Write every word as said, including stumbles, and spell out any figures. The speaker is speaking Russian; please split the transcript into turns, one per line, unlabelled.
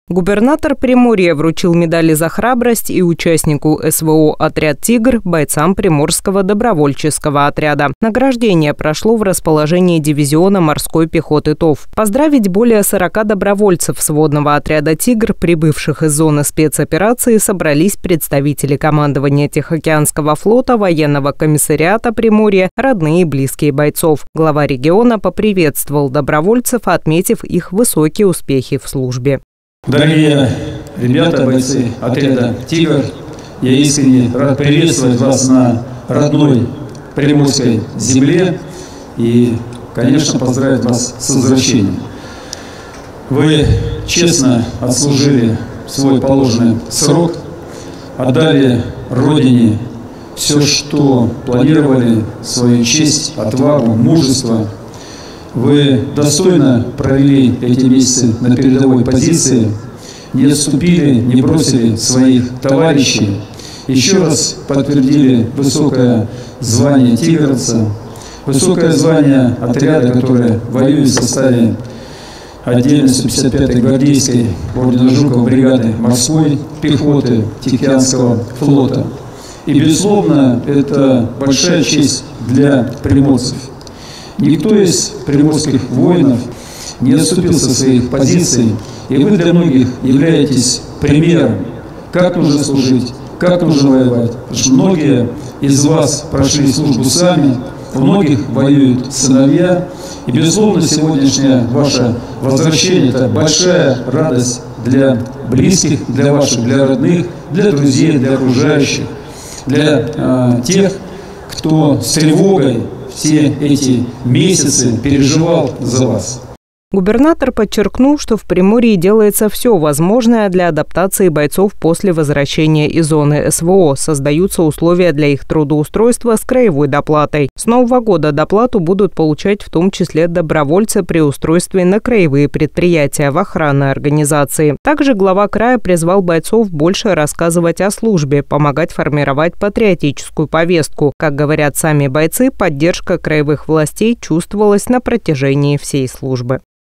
Губернатор Приморья вручил медали за храбрость и участнику эс вэ о «Отряд «Тигр», бойцам Приморского добровольческого отряда. Награждение прошло в расположении дивизиона морской пехоты ТОВ. Поздравить более сорока добровольцев сводного отряда «Тигр», прибывших из зоны спецоперации, собрались представители командования Тихоокеанского флота, военного комиссариата Приморья, родные и близкие бойцов. Глава региона поприветствовал добровольцев, отметив их высокие успехи в службе.
Дорогие ребята, бойцы отряда «Тигр», я искренне рад приветствовать вас на родной приморской земле и, конечно, поздравить вас с возвращением. Вы честно отслужили свой положенный срок, отдали Родине все, что планировали, свою честь, отвагу, мужество. Вы достойно провели эти месяцы на передовой позиции, не отступили, не бросили своих товарищей, еще раз подтвердили высокое звание тигровца, высокое звание отряда, который воюет в составе отдельной сто пятьдесят пятой гвардейской ордена Жукова бригады морской пехоты Тихоокеанского флота. И, безусловно, это большая честь для приморцев. Никто из приморских воинов не отступил со своих позиций, и вы для многих являетесь примером, как нужно служить, как нужно воевать. Потому что многие из вас прошли службу сами, у многих воюют сыновья, и, безусловно, сегодняшнее ваше возвращение – это большая радость для близких, для ваших, для родных, для друзей, для окружающих, для э, тех, кто с тревогой все эти месяцы переживал за вас.
Губернатор подчеркнул, что в Приморье делается все возможное для адаптации бойцов после возвращения из зоны эс вэ о. Создаются условия для их трудоустройства с краевой доплатой. С нового года доплату будут получать в том числе добровольцы при устройстве на краевые предприятия в охранной организации. Также глава края призвал бойцов больше рассказывать о службе, помогать формировать патриотическую повестку. Как говорят сами бойцы, поддержка краевых властей чувствовалась на протяжении всей службы.